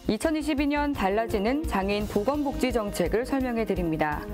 2022년 달라지는 장애인 보건복지 정책을 설명해 드립니다.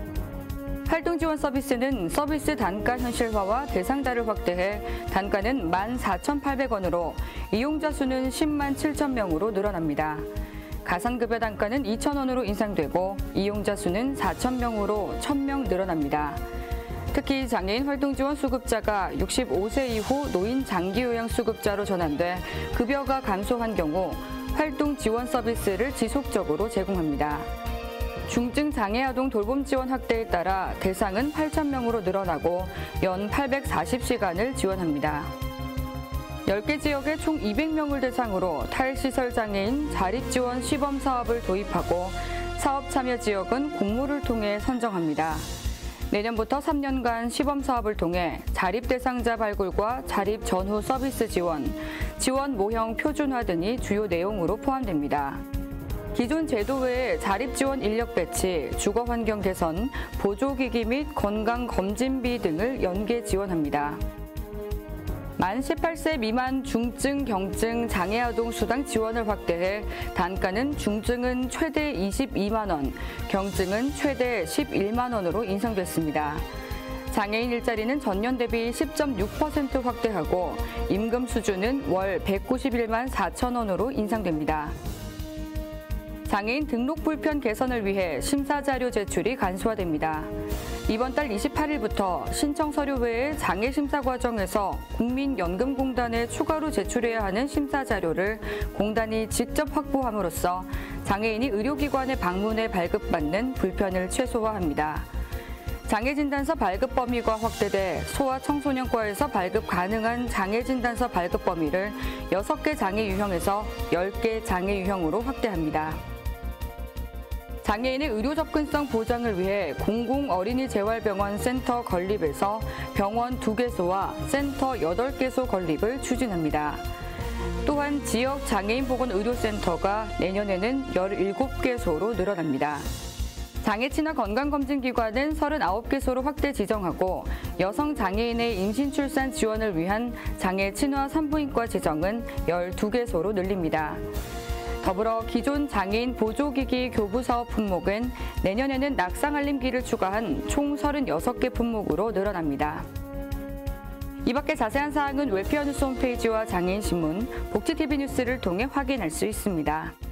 활동 지원 서비스는 서비스 단가 현실화와 대상자를 확대해 단가는 14,800원으로 이용자 수는 10만 7천 명으로 늘어납니다. 가산급여 단가는 2,000원으로 인상되고 이용자 수는 4,000명으로 1,000명 늘어납니다. 특히 장애인 활동 지원 수급자가 65세 이후 노인 장기 요양 수급자로 전환돼 급여가 감소한 경우 활동 지원 서비스를 지속적으로 제공합니다. 중증 장애 아동 돌봄 지원 확대에 따라 대상은 8,000명으로 늘어나고 연 840시간을 지원합니다. 10개 지역에 총 200명을 대상으로 탈시설 장애인 자립지원 시범 사업을 도입하고 사업 참여 지역은 공모를 통해 선정합니다. 내년부터 3년간 시범 사업을 통해 자립 대상자 발굴과 자립 전후 서비스 지원, 지원 모형 표준화 등이 주요 내용으로 포함됩니다. 기존 제도 외에 자립 지원 인력 배치, 주거 환경 개선, 보조기기 및 건강 검진비 등을 연계 지원합니다. 만 18세 미만 중증, 경증, 장애 아동 수당 지원을 확대해 단가는 중증은 최대 22만 원, 경증은 최대 11만 원으로 인상됐습니다. 장애인 일자리는 전년 대비 10.6% 확대하고 임금 수준은 월 191만 4천 원으로 인상됩니다. 장애인 등록 불편 개선을 위해 심사 자료 제출이 간소화됩니다. 이번 달 28일부터 신청 서류 외에 장애 심사 과정에서 국민연금공단에 추가로 제출해야 하는 심사 자료를 공단이 직접 확보함으로써 장애인이 의료기관에 방문해 발급받는 불편을 최소화합니다. 장애진단서 발급 범위가 확대돼 소아청소년과에서 발급 가능한 장애진단서 발급 범위를 6개 장애 유형에서 10개 장애 유형으로 확대합니다. 장애인의 의료 접근성 보장을 위해 공공어린이재활병원 센터 건립에서 병원 2개소와 센터 8개소 건립을 추진합니다. 또한 지역 장애인 보건의료센터가 내년에는 17개소로 늘어납니다. 장애 친화 건강검진기관은 39개소로 확대 지정하고 여성 장애인의 임신 출산 지원을 위한 장애 친화 산부인과 지정은 12개소로 늘립니다. 더불어 기존 장애인 보조기기 교부사업 품목은 내년에는 낙상알림기를 추가한 총 36개 품목으로 늘어납니다. 이 밖에 자세한 사항은 웰페어 뉴스 홈페이지와 장애인 신문, 복지TV 뉴스를 통해 확인할 수 있습니다.